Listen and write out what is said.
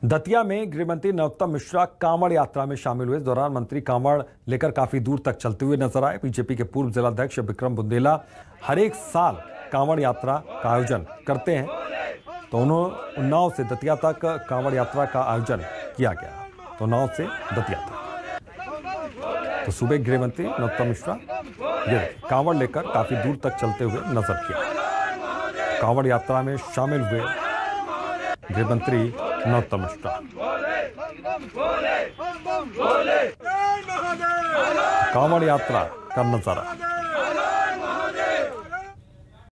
दतिया में गृहमंत्री नरोत्तम मिश्रा कांवड़ यात्रा में शामिल हुए। इस दौरान मंत्री कांवड़ लेकर काफी दूर तक चलते हुए नजर आए। बीजेपी के पूर्व जिलाध्यक्ष विक्रम बुंदेला हर एक साल कांवड़ यात्रा का आयोजन करते हैं, तो उन्नाव से दतिया तक कांवड़ यात्रा का आयोजन किया गया। तो उन्नाव से दतिया तक तो सुबह गृहमंत्री नरोत्तम मिश्रा ये कांवड़ लेकर काफी दूर तक चलते हुए नजर किया। कांवड़ यात्रा में शामिल हुए गृहमंत्री नरोत्तम मिश्रा। कांवड़ यात्रा का नजारा।